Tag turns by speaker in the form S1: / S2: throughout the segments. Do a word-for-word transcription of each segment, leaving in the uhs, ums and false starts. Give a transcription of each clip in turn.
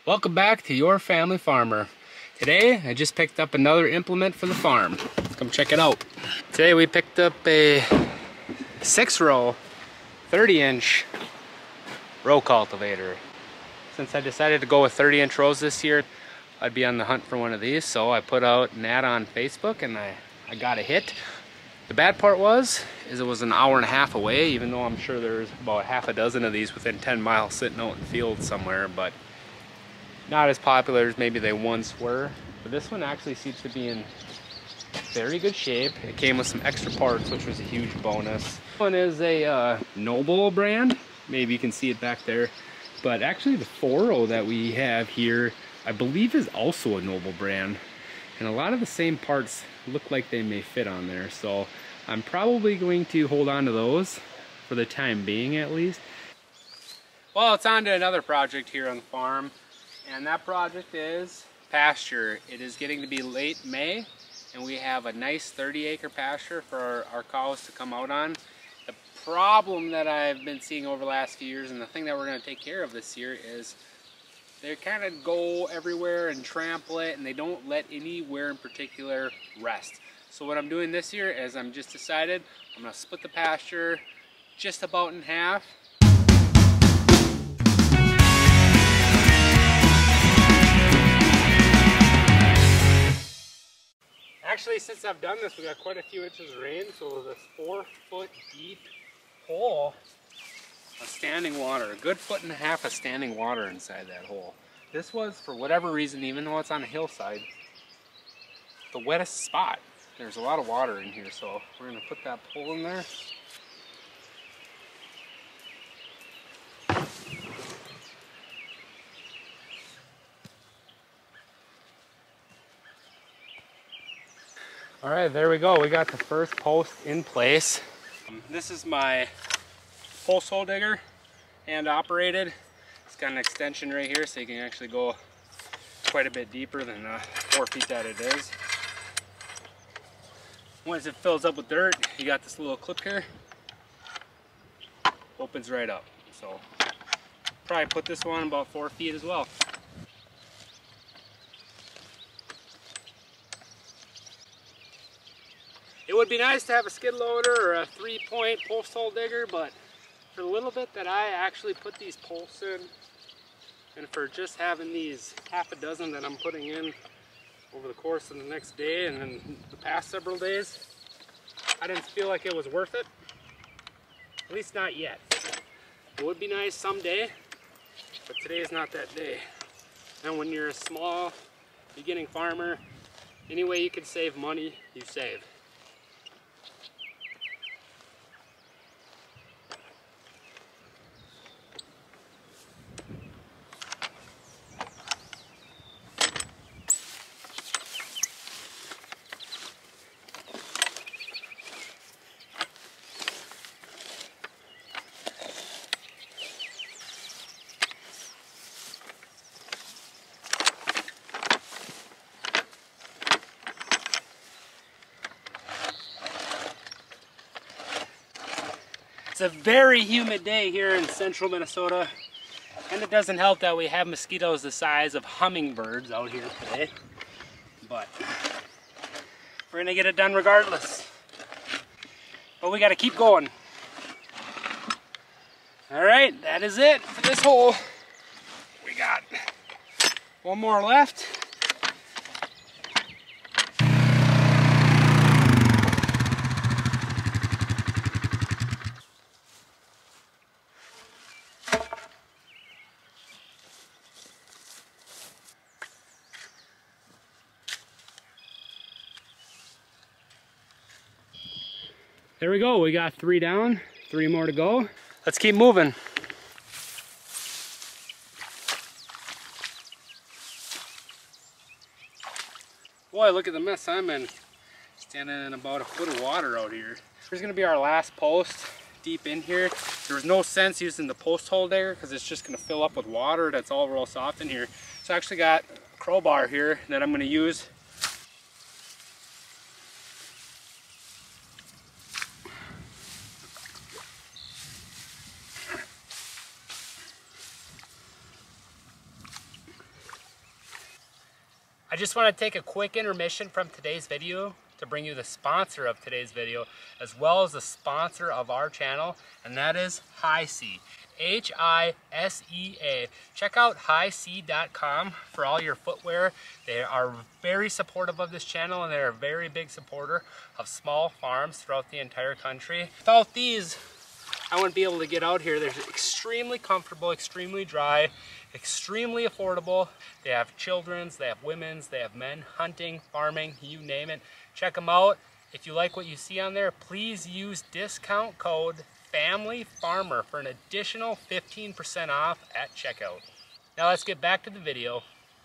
S1: Welcome back to Your Family Farmer. Today I just picked up another implement for the farm. Come check it out. Today we picked up a six row thirty inch row cultivator. Since I decided to go with thirty inch rows this year, I'd be on the hunt for one of these, so I put out an ad on Facebook and I, I got a hit. The bad part was is it was an hour and a half away, even though I'm sure there's about half a dozen of these within ten miles sitting out in the field somewhere, but not as popular as maybe they once were. But this one actually seems to be in very good shape. It came with some extra parts, which was a huge bonus. This one is a uh, Noble brand. Maybe you can see it back there. But actually the four row that we have here, I believe is also a Noble brand. And a lot of the same parts look like they may fit on there. So I'm probably going to hold on to those for the time being at least. Well, it's on to another project here on the farm. And that project is pasture. It is getting to be late May, and we have a nice thirty acre pasture for our, our cows to come out on. The problem that I've been seeing over the last few years, and the thing that we're going to take care of this year, is they kind of go everywhere and trample it, and they don't let anywhere in particular rest. So what I'm doing this year is I'm just decided I'm going to split the pasture just about in half. Actually, since I've done this, we got quite a few inches of rain, so this four foot deep hole of standing water, a good foot and a half of standing water inside that hole. This was, for whatever reason, even though it's on a hillside, the wettest spot. There's a lot of water in here, so we're going to put that pole in there. All right, there we go. We got the first post in place. Um, this is my post hole digger, hand operated. It's got an extension right here, so you can actually go quite a bit deeper than the four feet that it is. Once it fills up with dirt, you got this little clip here. Opens right up. So probably put this one about four feet as well. It would be nice to have a skid loader or a three-point post hole digger, but for the little bit that I actually put these posts in, and for just having these half a dozen that I'm putting in over the course of the next day and then the past several days, I didn't feel like it was worth it. At least not yet. It would be nice someday, but today is not that day. And when you're a small beginning farmer, any way you can save money, you save. It's a very humid day here in central Minnesota, and it doesn't help that we have mosquitoes the size of hummingbirds out here today, but we're gonna get it done regardless. But we gotta keep going. All right, that is it for this hole. We got one more left. There we go, we got three down, three more to go. Let's keep moving. Boy, look at the mess I'm in. Standing in about a foot of water out here. Here's gonna be our last post deep in here. There's no sense using the post hole digger because it's just gonna fill up with water that's all real soft in here. So I actually got a crowbar here that I'm gonna use. I just want to take a quick intermission from today's video to bring you the sponsor of today's video, as well as the sponsor of our channel, and that is HISEA. H I S E A. Check out HISEA dot com for all your footwear. They are very supportive of this channel, and they're a very big supporter of small farms throughout the entire country. Without these, I wouldn't be able to get out here. They're extremely comfortable, extremely dry, extremely affordable. They have children's, they have women's, they have men, hunting, farming, you name it. Check them out. If you like what you see on there, please use discount code Family Farmer for an additional fifteen percent off at checkout. Now let's get back to the video.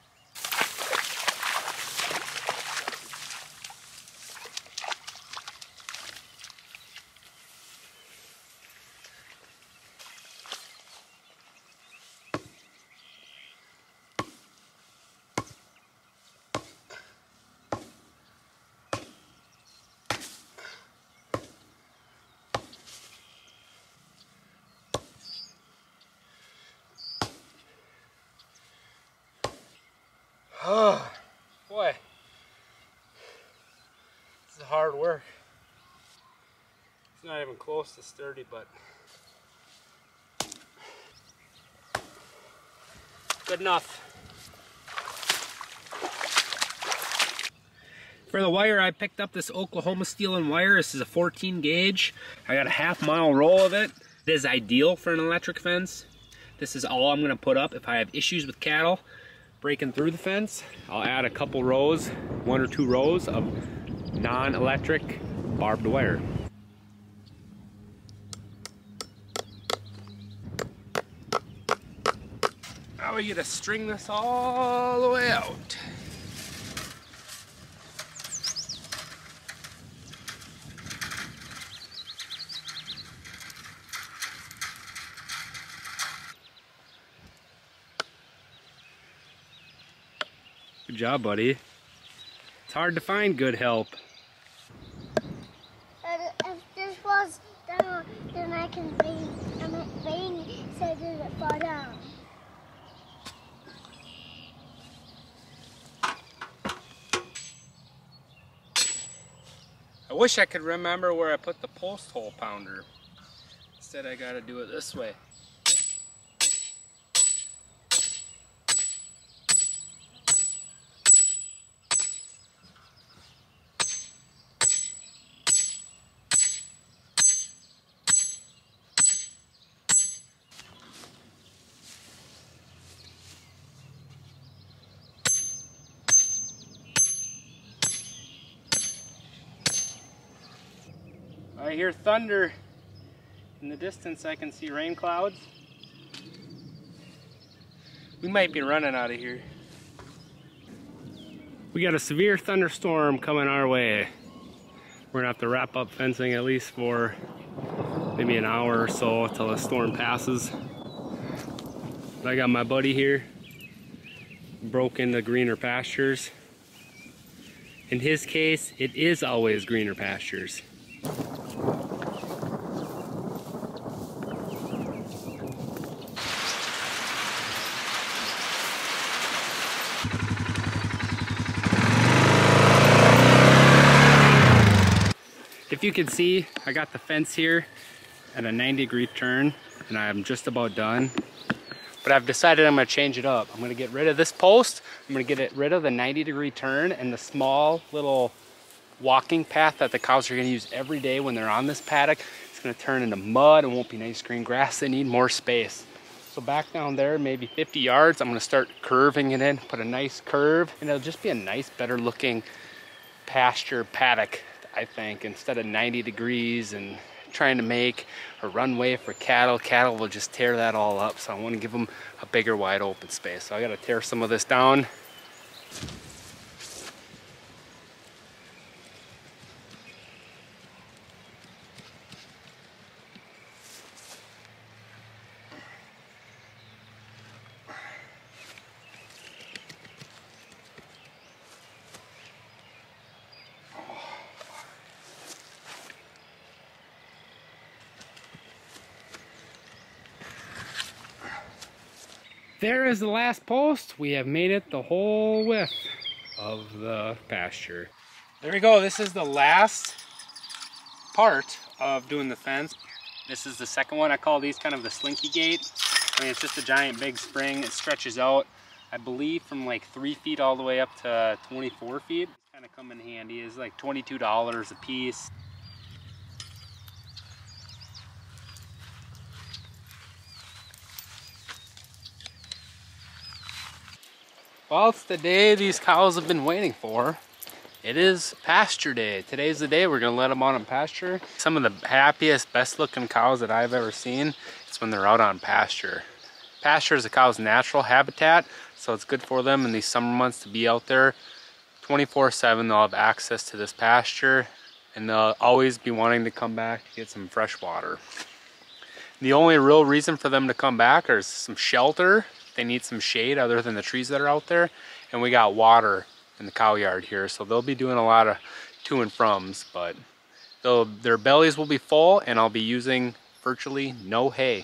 S1: Oh, boy, this is hard work. It's not even close to sturdy, but good enough. For the wire, I picked up this Oklahoma steel and wire. This is a fourteen gauge. I got a half mile roll of it. It is ideal for an electric fence. This is all I'm gonna put up if I have issues with cattle breaking through the fence. I'll add a couple rows, one or two rows of non-electric barbed wire. Now we get to string this all the way out. Good job, buddy. It's hard to find good help.
S2: And if this falls down, then I can bang, I mean, bang so it doesn't fall down.
S1: I wish I could remember where I put the post hole pounder. Instead, I gotta do it this way. I hear thunder. In the distance I can see rain clouds. We might be running out of here. We got a severe thunderstorm coming our way. We're gonna have to wrap up fencing at least for maybe an hour or so until the storm passes. But I got my buddy here, broke into greener pastures. In his case, it is always greener pastures. If you can see, I got the fence here at a ninety degree turn and I'm just about done. But I've decided I'm gonna change it up. I'm gonna get rid of this post. I'm gonna get it rid of the ninety degree turn and the small little walking path that the cows are gonna use every day when they're on this paddock. It's gonna turn into mud and won't be nice green grass. They need more space. So back down there, maybe fifty yards, I'm gonna start curving it in, put a nice curve, and it'll just be a nice, better looking pasture paddock, I think, instead of ninety degrees and trying to make a runway for cattle. Cattle will just tear that all up, so I want to give them a bigger, wide open space. So I got to tear some of this down. There is the last post. We have made it the whole width. of the pasture. There we go. This is the last part of doing the fence. This is the second one. I call these kind of the slinky gate. I mean, it's just a giant big spring. It stretches out, I believe, from like three feet all the way up to twenty-four feet. It's kind of come in handy. It's like twenty-two dollars a piece. Well, it's the day these cows have been waiting for. It is pasture day. Today's the day we're gonna let them out on pasture. Some of the happiest, best looking cows that I've ever seen, it's when they're out on pasture. Pasture is a cow's natural habitat, so it's good for them in these summer months to be out there. twenty-four seven, they'll have access to this pasture, and they'll always be wanting to come back to get some fresh water. The only real reason for them to come back is some shelter. They need some shade other than the trees that are out there, and we got water in the cow yard here, so they'll be doing a lot of to and froms, but they'll, their bellies will be full, and I'll be using virtually no hay.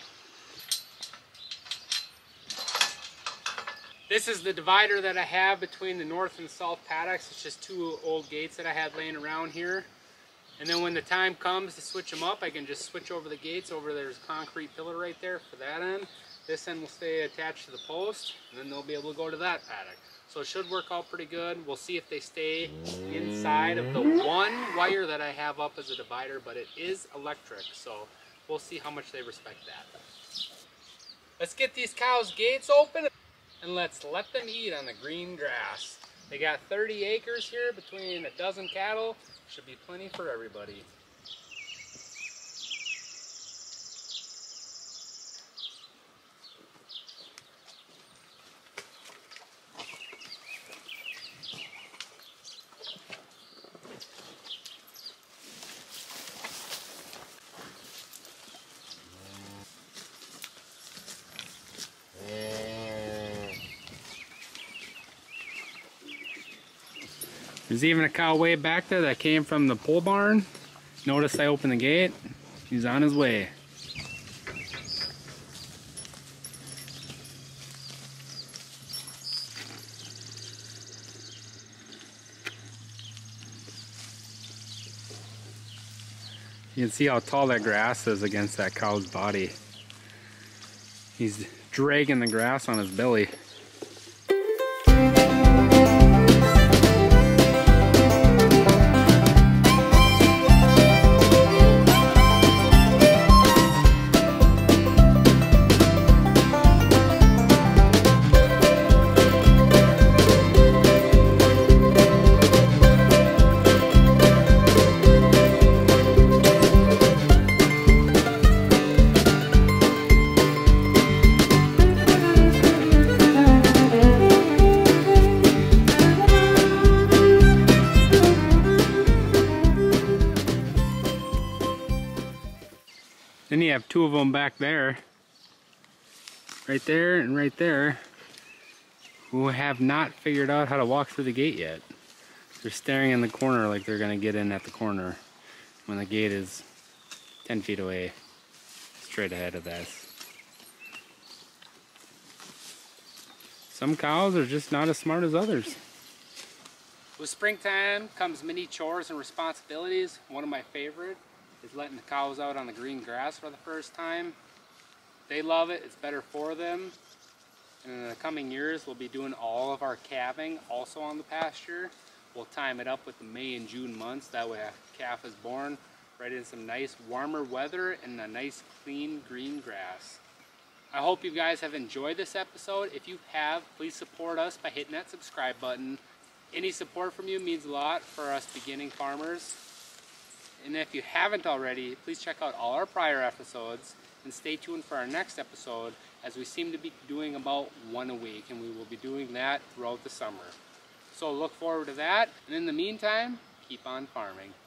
S1: This is the divider that I have between the north and south paddocks. It's just two old gates that I had laying around here. And then when the time comes to switch them up, I can just switch over the gates. Over there's a concrete pillar right there for that end. This end will stay attached to the post, and then they'll be able to go to that paddock. So it should work out pretty good. We'll see if they stay inside of the one wire that I have up as a divider, but it is electric, so we'll see how much they respect that. Let's get these cows' gates open, and let's let them eat on the green grass. They got thirty acres here between a dozen cattle. Should be plenty for everybody. There's even a cow way back there that came from the pole barn. Notice I opened the gate. He's on his way. You can see how tall that grass is against that cow's body. He's dragging the grass on his belly. Then you have two of them back there, right there and right there, who have not figured out how to walk through the gate yet. They're staring in the corner like they're gonna get in at the corner when the gate is ten feet away, straight ahead of us. Some cows are just not as smart as others. With springtime comes many chores and responsibilities. One of my favorite is letting the cows out on the green grass for the first time. They love it, it's better for them. And in the coming years, we'll be doing all of our calving also on the pasture. We'll time it up with the May and June months, that way a calf is born right in some nice warmer weather and a nice clean green grass. I hope you guys have enjoyed this episode. If you have, please support us by hitting that subscribe button. Any support from you means a lot for us beginning farmers. And if you haven't already, please check out all our prior episodes and stay tuned for our next episode, as we seem to be doing about one a week, and we will be doing that throughout the summer. So look forward to that, and in the meantime, keep on farming.